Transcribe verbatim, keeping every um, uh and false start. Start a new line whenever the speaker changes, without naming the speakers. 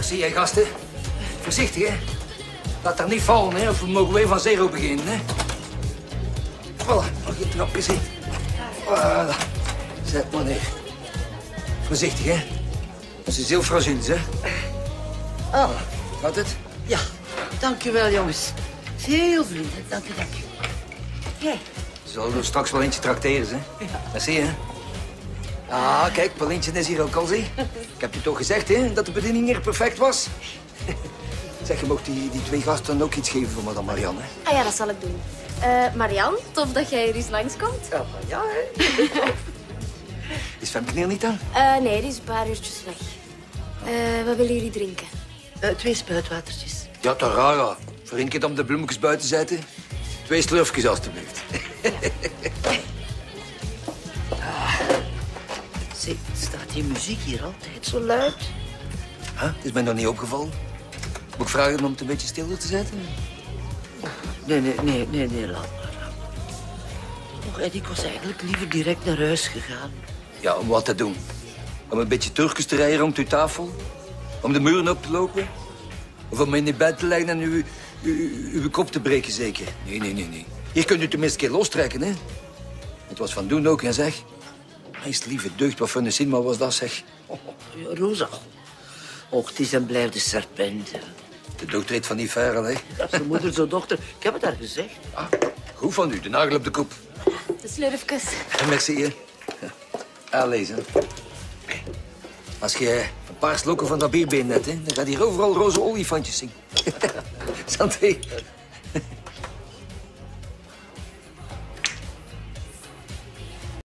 Merci, hè, gasten. Voorzichtig, hè. Laat daar niet vallen, hè. Of we mogen weer van zero beginnen, hè. Voilà, nog een trapje zit. Voilà. Zet maar neer. Voorzichtig, hè. Dat is heel fragiel, hè. Ah, gaat het?
Ja, dank u wel, jongens. Heel vriendelijk, dank u, dank u. Ja.
Zullen we straks wel eentje trakteren, hè? Ja. Merci, hè. Ah, kijk, Paulintje is hier ook al, zie. Ik heb je toch gezegd, hè, dat de bediening hier perfect was? Zeg, je mocht die, die twee gasten ook iets geven voor madame Marianne, hè?
Ah ja, dat zal ik doen. Uh, Marianne, tof dat jij er eens langskomt.
Ja, maar ja, hè.
Is Femke hier niet dan?
Uh, nee, die is een paar uurtjes weg. Uh, wat willen jullie drinken?
Uh, twee spuitwatertjes.
Ja, toch raar, ja. Voor één keer om de bloemetjes buiten zetten. Twee slurfjes, alstublieft.
Ja.
Ah. Zeg, staat die muziek hier altijd zo luid?
Huh? Het is mij nog niet opgevallen. Moet ik vragen om het een beetje stiller te zetten?
Nee, nee, nee, nee, nee, laat maar. Och, Ed, ik was eigenlijk liever direct naar huis gegaan.
Ja, om wat te doen? Om een beetje Turkers te rijden rond uw tafel? Om de muren op te lopen? Of om in je bed te leggen en uw, uw, uw kop te breken, zeker? Nee, nee, nee, nee. Hier kunt u tenminste een keer lostrekken, hè? Het was van doen ook, hè, zeg. Meest lieve deugd, wat voor een cinema was dat, zeg.
Oh, ja, Rosa. Och, het is en blijft de serpent. Ja.
De doodreed van die Ferel, hè?
Dat is de moeder, zo dochter. Ik heb het haar gezegd.
Ah, goed van u, de nagel op de kop.
De slurfjes.
Merci, hè. Ja, lezen. Als je een paar slokken van dat bierbeen net, hè, dan gaat hier overal roze olifantjes zien. Santé.